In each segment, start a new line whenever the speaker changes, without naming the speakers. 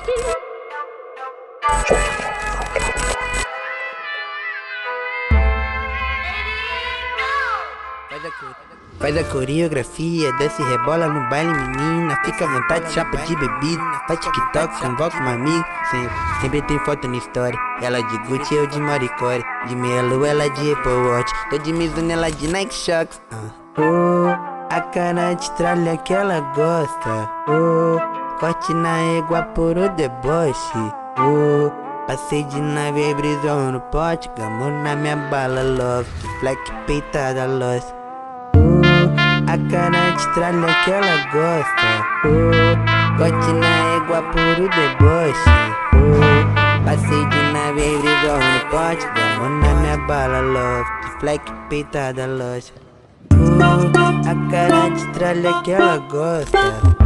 Faz a coreografia, desce e rebola no baile, menina. Fica à vontade, chapa de bebida. Faz TikTok, se envolve com um amigo. Sempre tem foto na história. Ela de Gucci, eu de Maricore. De Melo, ela de Apple Watch. Tô de Mizuno, ela de Nike Shox. A cara de tralha que ela gosta. Corte na égua por o deboche. Passei de nave e brisou no pote. Gamou na minha bala, love. Black peitada, lost. A cara de tralha que ela gosta. Corte na égua por o deboche. Passei de nave e brisou no pote. Gamou na minha bala, love. Black peitada, lost. A cara de tralha que ela gosta.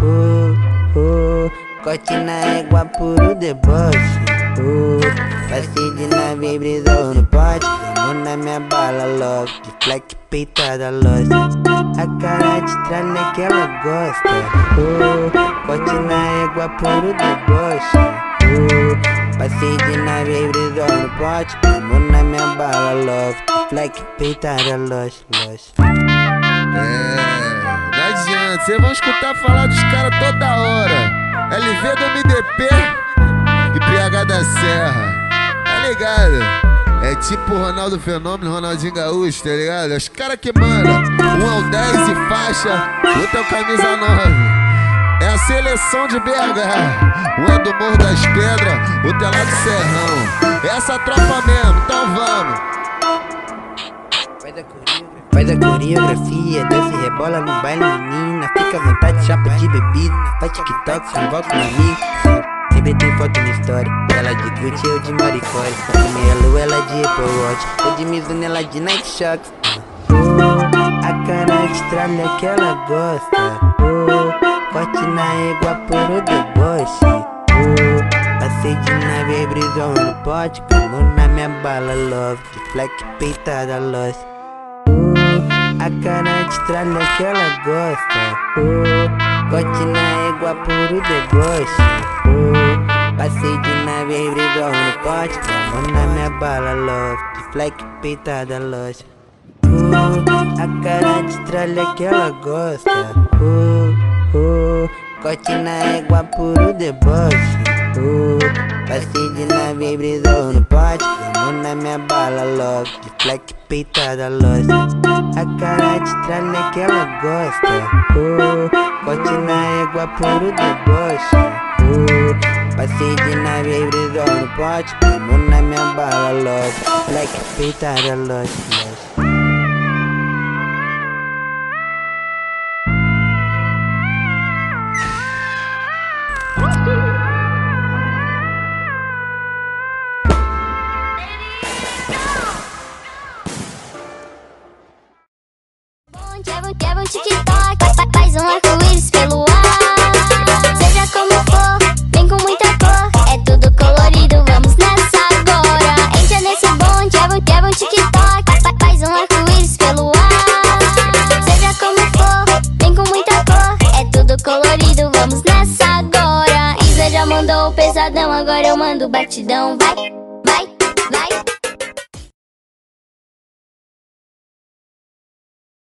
Corte na égua por o deboche. Passei de nave e brisou no pote. Gamou na minha bala, love. De black peitada, lost. A cara de tralha que ela gosta. Corte na égua por o deboche. Passei de nave e brisou no pote. Gamou na minha bala, love. De black peitada, lost.
Não adianta, cês vão escutar falar dos caras toda hora. LV do MDP e PH da Serra, tá ligado? É tipo Ronaldo Fenômeno, Ronaldinho Gaúcho, tá ligado? Os caras que mandam, um é o 10 e faixa, outro é o camisa 9. É a seleção de BH, um é do Morro das Pedras, outro é lá do Serrão. É essa tropa mesmo, então vamos.
Faz a coreografia, desce e rebola no baile, menina. Fica à vontade, chapa de bebida. Faz TikTok, se envolve com um amigo. Sempre tem foto na história. Ela de Gucci, eu de Maricore. De Melo, ela de Apple Watch. Tô de Mizuno, ela de Nike Shox. A cara de tralha que ela gosta. Corte na égua por o deboche. Passei de nave e brisou no pote. Gamou na minha bala, love. De black peitada, lost. A cara de tralha que ela gosta. Corte na égua por o deboche. Passei de nave e brisou no pote. Gamou na minha bala, love. De black peitada, lost. A cara de tralha que ela gosta. Corte na égua por o deboche. Passei de nave e brisou no pote. Gamou na minha bala, love. De black peitada, lost. A cara de tralha que ela gosta. Corte na égua por o deboche. Passei de nave e brisou no pote. Gamou na minha bala, love. Black peitada, lost.
Quebra um TikTok, faz um arco-íris pelo ar. Seja como for, vem com muita cor. É tudo colorido, vamos nessa agora. Entra nesse bonde, quebra um TikTok, faz um arco-íris pelo ar. Seja como for, vem com muita cor. É tudo colorido, vamos nessa agora. Isa já mandou o pesadão, agora eu mando o batidão, vai.